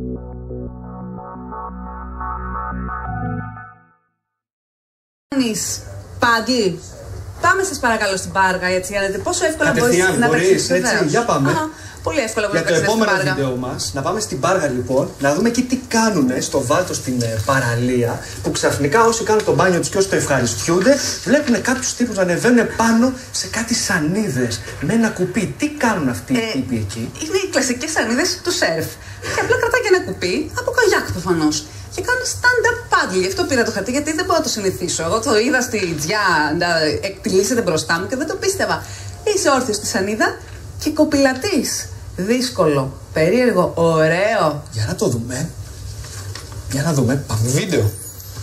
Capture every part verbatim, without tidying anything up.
Πάντη, πάμε σας παρακαλώ στην Πάργα, έτσι, για να δείτε πόσο εύκολα μπορείς να παίξεις. Έτσι, για πάμε. Αχα, πολύ εύκολα μπορείς για να το παίξεις επόμενο στην βίντεο μας, να πάμε στην Πάργα λοιπόν, να δούμε και τι κάνουνε στο Βάλτο στην ε, παραλία, που ξαφνικά όσοι κάνουν το μπάνιο τους και όσοι το ευχαριστιούνται, βλέπουν κάποιους τύπους να ανεβαίνουν πάνω σε κάτι σανίδες με ένα κουπί. Τι κάνουν αυτοί οι ε, τύποι εκεί? Είναι οι κλασικές σανίδες του σερφ. Και απλά κρατάει και ένα κουπί από καγιάκ προφανώς. Και κάνω stand-up paddle. Γι' αυτό πήρα το χαρτί, γιατί δεν μπορώ να το συνηθίσω. Εγώ το είδα στη τζιά να εκτιλήσεται μπροστά μου και δεν το πίστευα. Είσαι όρθιος στη σανίδα και κοπηλατής. Δύσκολο, περίεργο, ωραίο. Για να το δούμε. Για να δούμε. Πάμε βίντεο.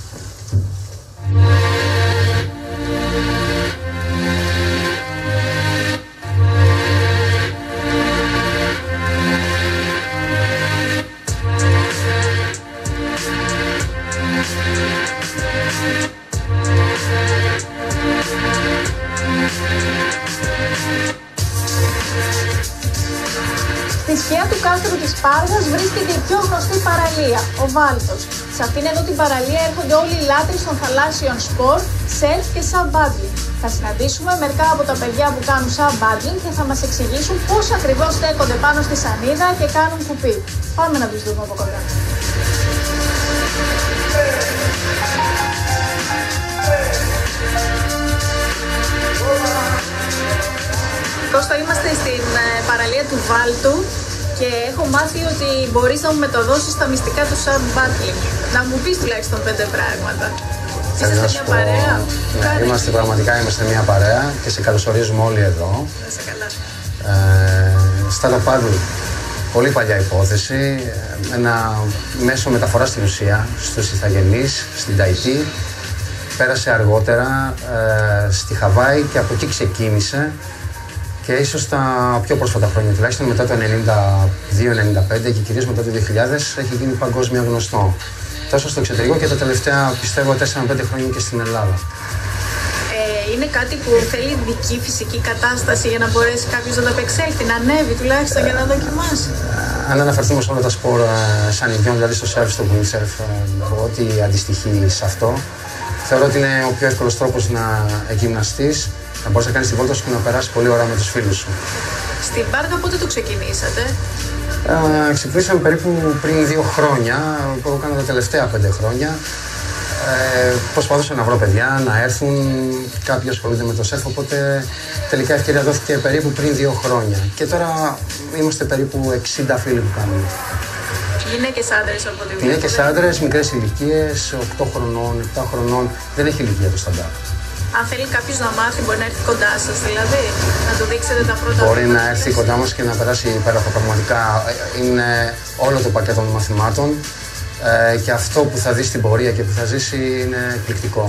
Στη σκιά του κάστρου της Πάργας βρίσκεται η πιο γνωστή παραλία, ο Βάλτος. Σε αυτήν εδώ την παραλία έρχονται όλοι οι λάτρεις των θαλάσσιων σπορ, σερφ και sub-paddling. Θα συναντήσουμε μερικά από τα παιδιά που κάνουν sub-paddling και θα μας εξηγήσουν πώς ακριβώς στέκονται πάνω στη σανίδα και κάνουν κουπί. Πάμε να τους δούμε από κοντά. Κώστα, είμαστε στην παραλία του Βάλτου και έχω μάθει ότι μπορείς να μου μεταδώσεις τα μυστικά του sub-paddling. Να μου πεις τουλάχιστον πέντε πράγματα. Είσαστε μια παρέα? Ναι, είμαστε πραγματικά είμαστε μια παρέα και σε καλωσορίζουμε όλοι εδώ. Να είσαι καλά. Ε, stand-up paddle, πολύ παλιά υπόθεση, ένα μέσο μεταφοράς στην ουσία, στους ηθαγενείς, στην Ταϊτή. Πέρασε αργότερα ε, στη Χαβάη και από εκεί ξεκίνησε. Και ίσως τα πιο πρόσφατα χρόνια, τουλάχιστον μετά το ενενήντα δύο ενενήντα πέντε και κυρίως μετά το δύο χιλιάδες, έχει γίνει παγκόσμια γνωστό. Τόσο στο εξωτερικό και τα τελευταία, πιστεύω, τέσσερα με πέντε χρόνια και στην Ελλάδα. Ε, είναι κάτι που θέλει ειδική φυσική κατάσταση για να μπορέσει κάποιος να το απεξέλθει, να ανέβει τουλάχιστον για να δοκιμάσει. Ε, αν αναφερθούμε σε όλα τα σπορ ε, σανιδιών, δηλαδή στο surf, στο windsurf, ε, ό,τι αντιστοιχεί σε αυτό, θεωρώ ότι είναι ο πιο εύκολος τρόπος να γυμναστείς, να μπορείς να κάνεις τη βόλτα σου και να περάσεις πολύ ώρα με τους φίλους σου. Στην Πάργα πότε το ξεκινήσατε? Ε, ξεκινήσαμε περίπου πριν δύο χρόνια, που εγώ κάνω τα τελευταία πέντε χρόνια. Ε, προσπαθούσα να βρω παιδιά, να έρθουν, κάποιοι ασχολούνται με το σερφ, οπότε τελικά η ευκαιρία δόθηκε περίπου πριν δύο χρόνια. Και τώρα είμαστε περίπου εξήντα φίλοι που κάνουμε. Γυναίκες άντρες από τη vida. Γυναίκες άντρες, μικρές ηλικίες, οκτώ χρονών, επτά χρονών, δεν έχει ηλικία το stand-up. Αν θέλει κάποιος να μάθει, μπορεί να έρθει κοντά σας, δηλαδή, να του δείξετε τα πρώτα. Μπορεί να έρθει κοντά μας και να περάσει υπέροχα. Πραγματικά είναι όλο το πακέτο των μαθημάτων ε, και αυτό που θα δει στην πορεία και που θα ζήσει είναι εκπληκτικό.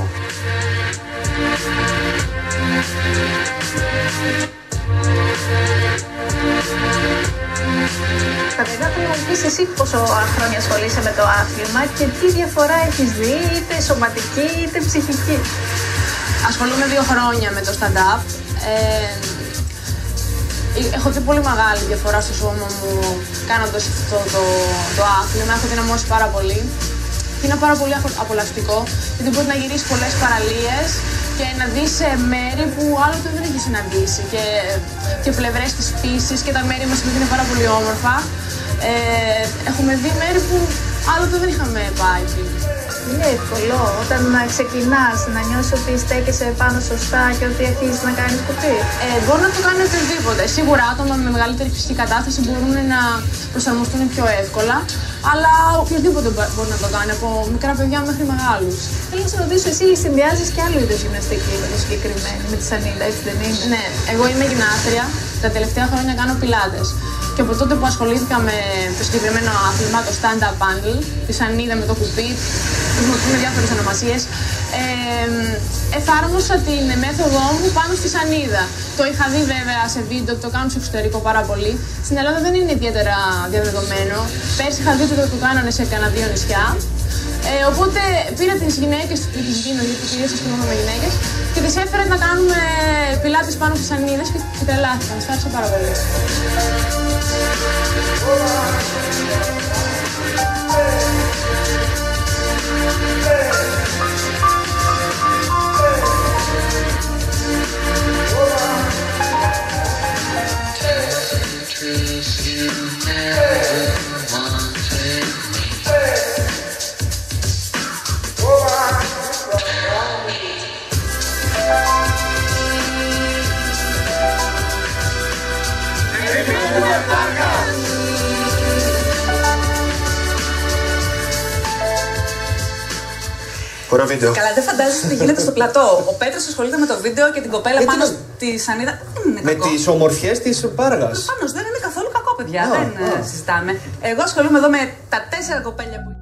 Καταρχάς, θέλω να μου πεις εσύ πόσο χρόνια ασχολείσαι με το άθλημα και τι διαφορά έχεις δει, είτε σωματική είτε ψυχική. Ασχολούμαι δύο χρόνια με το stand-up. Ε, έχω δει πολύ μεγάλη διαφορά στο σώμα μου κάνοντας αυτό το, το άθλημα. Έχω δυναμώσει πάρα πολύ. Είναι πάρα πολύ απολαυστικό, γιατί μπορεί να γυρίσει πολλές παραλίες και να δεις μέρη που άλλοτε δεν έχει συναντήσει. Και, και πλευρές της φύσης και τα μέρη μας είναι πάρα πολύ όμορφα. Ε, έχουμε δει μέρη που άλλοτε δεν είχαμε πάει. Είναι εύκολο όταν ξεκινάς να νιώσεις ότι στέκεσαι πάνω σωστά και ότι αρχίζεις να κάνεις κουπί? Ε, μπορεί να το κάνει οποιοδήποτε. Σίγουρα άτομα με μεγαλύτερη φυσική κατάσταση μπορούν να προσαρμοστούν πιο εύκολα, αλλά οποιοδήποτε μπορεί να το κάνει, από μικρά παιδιά μέχρι μεγάλους. Θέλω να σε ρωτήσω, εσύ συνδυάζεις και άλλο είδος γυμναστική με το συγκεκριμένο, με τη σανίδα, έτσι δεν είναι? Ναι, εγώ είμαι γυμνάστρια. Τα τελευταία χρόνια κάνω πιλάτες. Και από τότε που ασχολήθηκα με το συγκεκριμένο άθλημα, το stand-up paddle, τη σανίδα με το κουπί, με διάφορες ονομασίες, ε, εφάρμοσα την μέθοδό μου πάνω στη σανίδα. Το είχα δει βέβαια σε βίντεο, το κάνω στο εξωτερικό πάρα πολύ. Στην Ελλάδα δεν είναι ιδιαίτερα διαδεδομένο. Πέρσι είχα δει ότι το κάνανε σε κανένα δύο νησιά. Ε, οπότε πήρα τις γυναίκες, τις γίνω, γιατί κυρίως ασχολούμαι με γυναίκες, και τις έφερα να κάνουμε πιλάτες πάνω στις σανίδες και τρελάθηκαν. Σας άρεσε πάρα πολύ. Ωραίο βίντεο. Καλά, δεν φαντάζεσαι τι γίνεται στο πλατό. Ο Πέτρος ασχολείται με το βίντεο και την κοπέλα πάνω στη σανίδα. Δεν είναι Με κακό. τις ομορφιές της Πάργας. Προφανώς δεν είναι καθόλου κακό, παιδιά. Α, δεν α. συζητάμε. Εγώ ασχολούμαι εδώ με τα τέσσερα κοπέλια που.